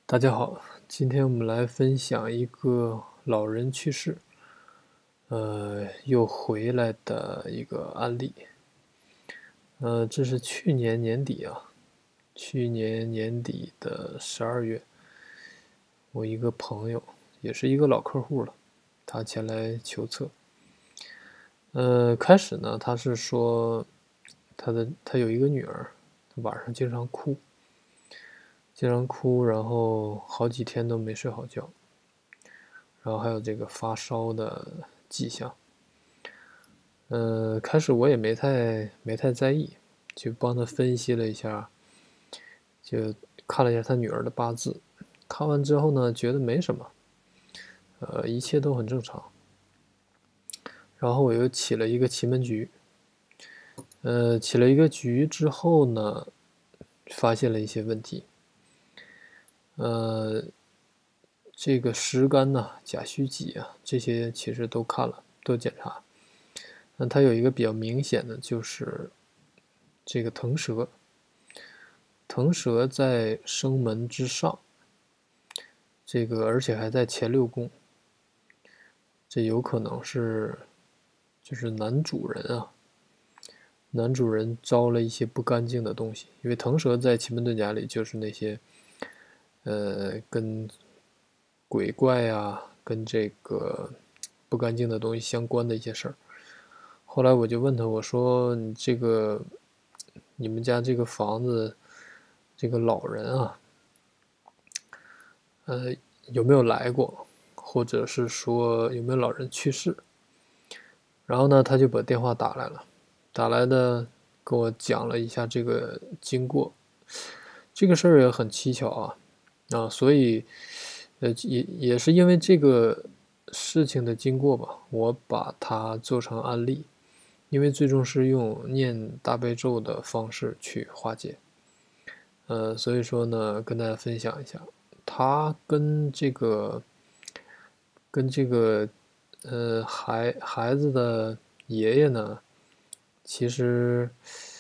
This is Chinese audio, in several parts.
大家好，今天我们来分享一个老人去世，又回来的一个案例。这是去年年底啊，去年年底的12月，我一个朋友，也是一个老客户了，他前来求测。开始呢，他是说他有一个女儿，晚上经常哭，然后好几天都没睡好觉。然后还有这个发烧的迹象。开始我也没太在意，就帮他分析了一下，就看了一下他女儿的八字。看完之后呢，觉得没什么，一切都很正常。然后我又起了一个奇门局，起了一个局之后呢，发现了一些问题。这个石干呐、甲戌己啊，这些其实都看了，都检查。它有一个比较明显的就是这个腾蛇，腾蛇在生门之上，这个而且还在前六宫，这有可能是就是男主人啊，男主人招了一些不干净的东西，因为腾蛇在奇门遁甲里就是那些跟鬼怪啊，跟这个不干净的东西相关的一些事儿。后来我就问他，我说你这个你们家这个房子这个老人啊，有没有来过，或者是说有没有老人去世？然后呢，他就把电话打来了，打来的跟我讲了一下这个经过。这个事儿也很蹊跷啊，所以也是因为这个事情的经过吧，我把它做成案例，因为最终是用念大悲咒的方式去化解。所以说呢，跟大家分享一下，他跟这个孩子的爷爷呢，其实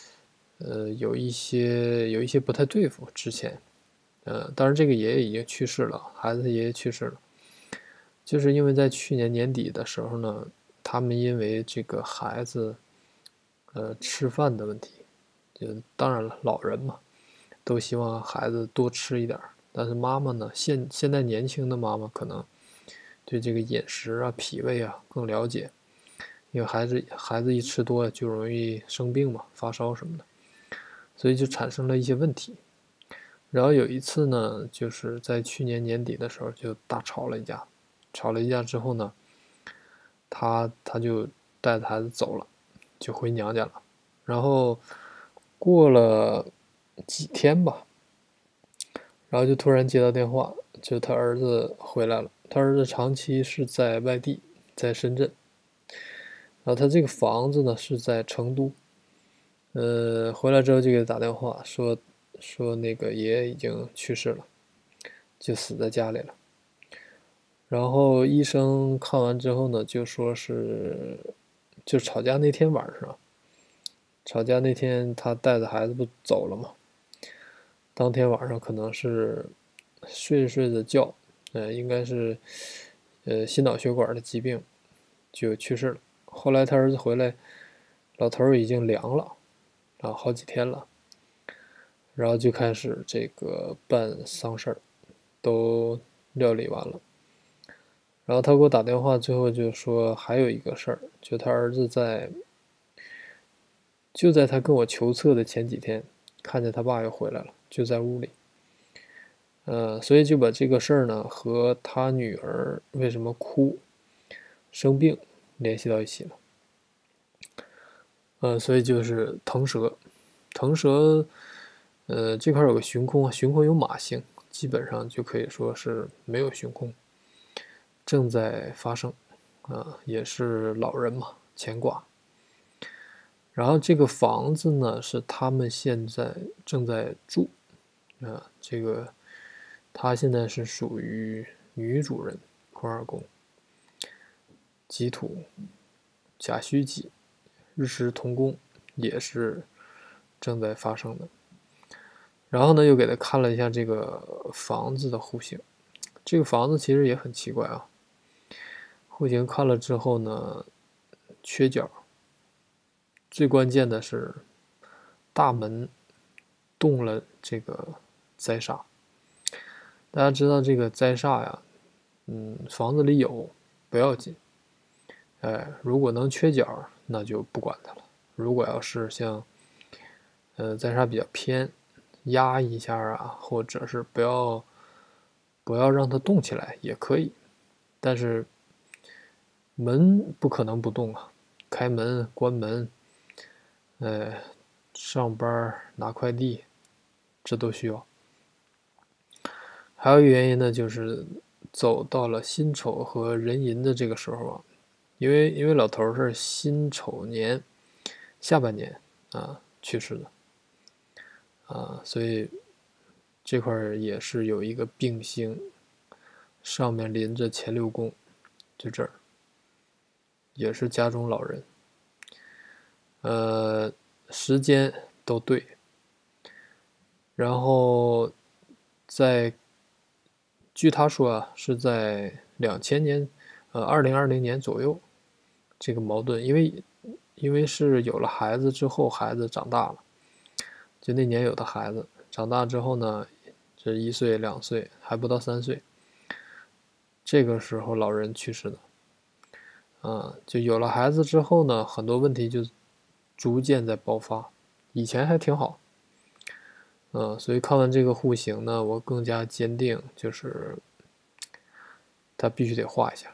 有一些不太对付之前。当然这个爷爷已经去世了，孩子的爷爷去世了，就是因为在去年年底的时候呢，他们因为这个孩子吃饭的问题，就当然了，老人嘛，都希望孩子多吃一点，但是妈妈呢，现在年轻的妈妈可能对这个饮食啊、脾胃啊更了解，因为孩子一吃多就容易生病嘛，发烧什么的，所以就产生了一些问题。然后有一次呢，就是在去年年底的时候就大吵了一架，吵了一架之后呢，他就带着孩子走了，就回娘家了。然后过了几天吧，然后就突然接到电话，就他儿子回来了。他儿子长期是在外地，在深圳。然后他这个房子呢是在成都。回来之后就给他打电话说那个爷爷已经去世了，就死在家里了。然后医生看完之后呢，就说是就吵架那天晚上，吵架那天他带着孩子不走了吗？当天晚上可能是睡着睡着觉，应该是心脑血管的疾病就去世了。后来他儿子回来，老头已经凉了啊，好几天了，然后就开始这个办丧事儿，都料理完了。然后他给我打电话，最后就说还有一个事儿，就他儿子就在他跟我求测的前几天，看见他爸又回来了，就在屋里。所以就把这个事儿呢和他女儿为什么哭、生病联系到一起了。所以就是腾蛇，腾蛇，这块有个旬空啊，旬空有马星，基本上就可以说是没有旬空，正在发生，也是老人嘛，牵挂。然后这个房子呢是他们现在正在住，这个他现在是属于女主人，坤二宫，己土、甲戌己，日时同宫，也是正在发生的。 然后呢，又给他看了一下这个房子的户型。这个房子其实也很奇怪啊，户型看了之后呢，缺角，最关键的是大门动了这个灾煞。大家知道这个灾煞呀，房子里有不要紧，如果能缺角，那就不管它了。如果要是像，灾煞比较偏，压一下啊，或者是不要让它动起来也可以，但是门不可能不动啊，开门、关门，上班拿快递，这都需要。还有一个原因呢，就是走到了辛丑和壬寅的这个时候啊，因为老头是辛丑年下半年去世的所以这块也是有一个病星，上面临着乾六宫，就这儿也是家中老人，时间都对，然后据他说啊，是在2000年，2020年左右，这个矛盾，因为是有了孩子之后，孩子长大了，就那年有的孩子长大之后呢，这1岁2岁还不到3岁，这个时候老人去世的，就有了孩子之后呢，很多问题就逐渐在爆发，以前还挺好，所以看完这个户型呢，我更加坚定，就是他必须得画一下，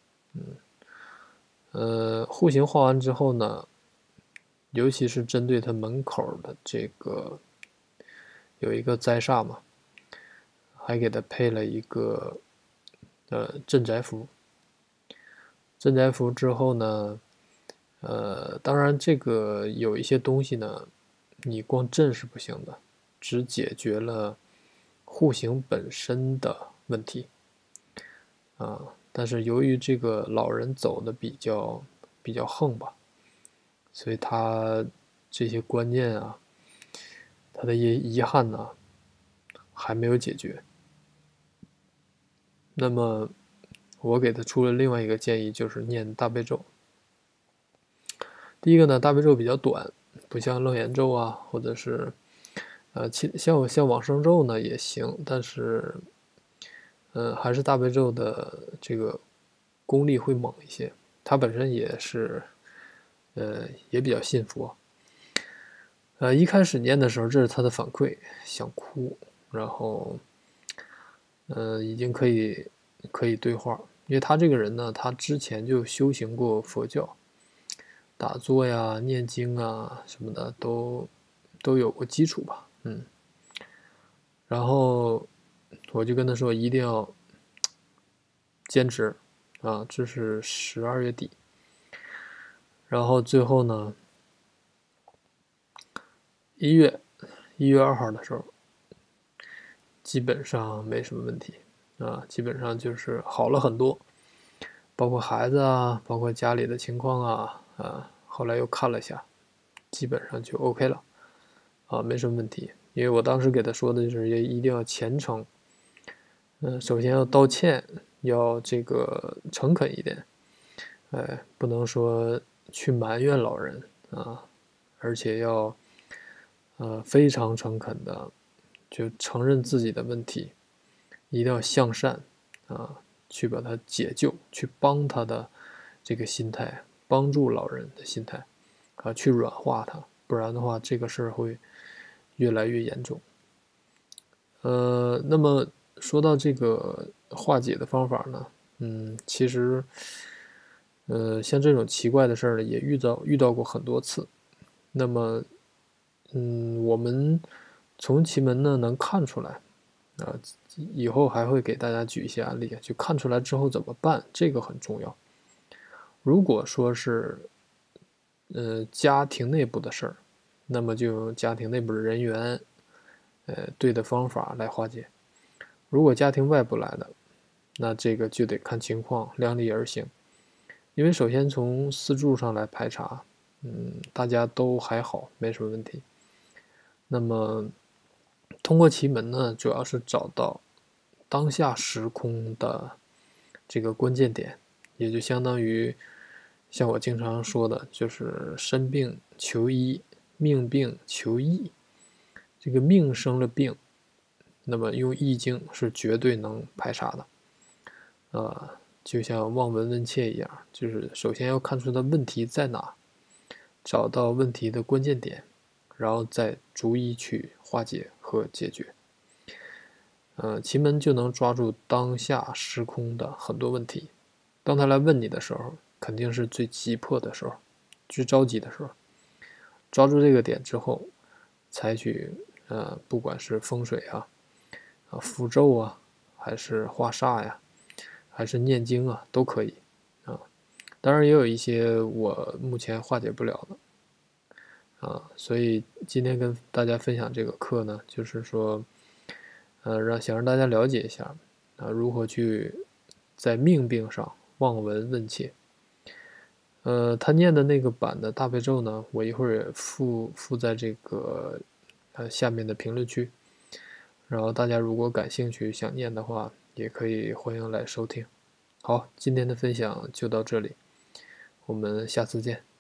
户型画完之后呢，尤其是针对他门口的这个有一个灾煞嘛，还给他配了一个镇宅符。镇宅符之后呢，当然这个有一些东西呢，你光镇是不行的，只解决了户型本身的问题但是由于这个老人走的比较横吧，所以他这些观念啊，他的遗憾呢还没有解决。那么我给他出了另外一个建议，就是念大悲咒。第一个呢，大悲咒比较短，不像楞严咒啊，或者是像往生咒呢也行，但是还是大悲咒的这个功力会猛一些。他本身也是也比较信佛。一开始念的时候，这是他的反馈，想哭，然后已经可以对话，因为他这个人呢，他之前就修行过佛教，打坐呀、念经啊什么的都有过基础吧，然后我就跟他说一定要坚持这是12月底，然后最后呢1月2号的时候，基本上没什么问题基本上就是好了很多，包括孩子啊，包括家里的情况后来又看了一下，基本上就 OK 了没什么问题。因为我当时给他说的就是也一定要虔诚，首先要道歉，要这个诚恳一点，不能说去埋怨老人而且要非常诚恳的就承认自己的问题，一定要向善去把它解救，去帮他的这个心态，帮助老人的心态去软化他，不然的话这个事儿会越来越严重。那么说到这个化解的方法呢，其实像这种奇怪的事儿呢，也遇到过很多次。那么我们从奇门呢能看出来以后还会给大家举一些案例，就看出来之后怎么办，这个很重要。如果说是家庭内部的事儿，那么就用家庭内部的人员对的方法来化解。如果家庭外部来的，那这个就得看情况，量力而行。因为首先从四柱上来排查，大家都还好，没什么问题。那么通过奇门呢，主要是找到当下时空的这个关键点，也就相当于像我经常说的，就是身病求医，命病求易。这个命生了病，那么用易经是绝对能排查的。就像望闻问切一样，就是首先要看出它问题在哪，找到问题的关键点，然后再逐一去化解和解决。奇门就能抓住当下时空的很多问题。当他来问你的时候，肯定是最急迫的时候，最着急的时候。抓住这个点之后，采取不管是风水符咒还是化煞呀，还是念经都可以啊。当然也有一些我目前化解不了的所以今天跟大家分享这个课呢，就是说，想让大家了解一下如何去在命病上望闻问切。他念的那个版的大悲咒呢，我一会儿也附在这个下面的评论区，然后大家如果感兴趣想念的话，也可以欢迎来收听。好，今天的分享就到这里，我们下次见。